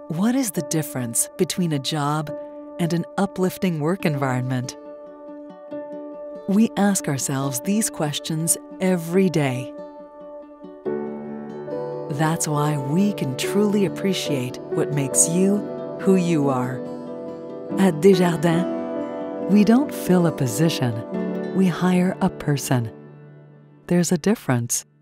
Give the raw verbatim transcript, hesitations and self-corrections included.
What is the difference between a job and an uplifting work environment? We ask ourselves these questions every day. That's why we can truly appreciate what makes you who you are. At Desjardins, we don't fill a position, we hire a person. There's a difference.